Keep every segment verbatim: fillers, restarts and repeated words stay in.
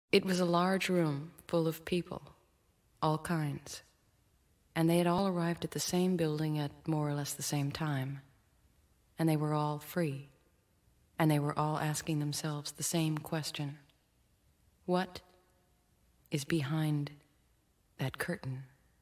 It was a large room full of people, all kinds, and they had all arrived at the same building at more or less the same time, and they were all free, and they were all asking themselves the same question: what is behind that curtain?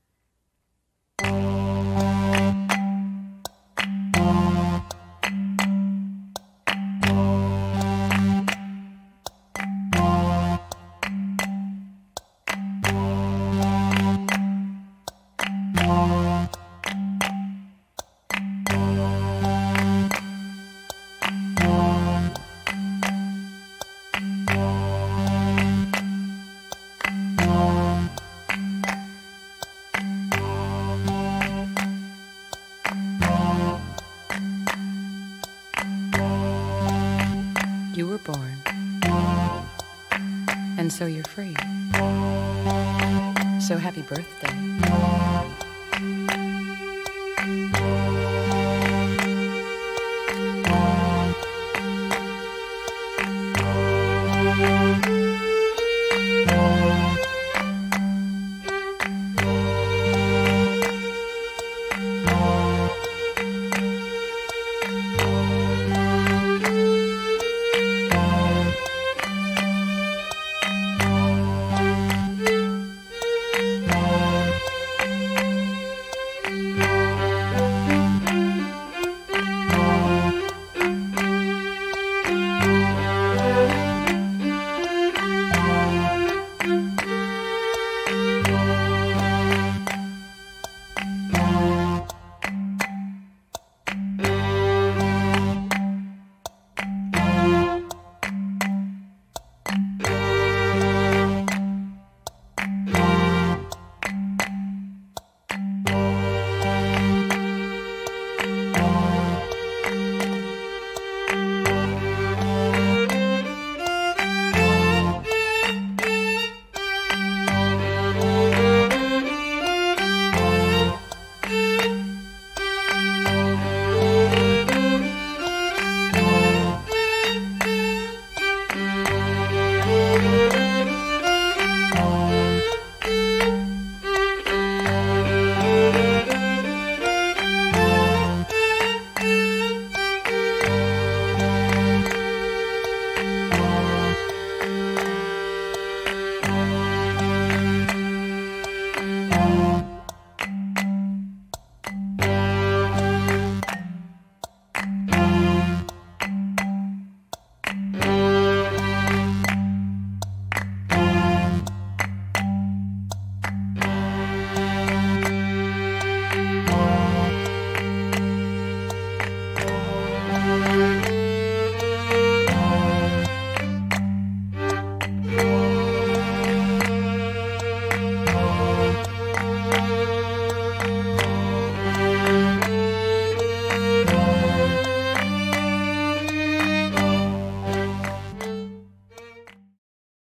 You were born, and so you're free. So happy birthday.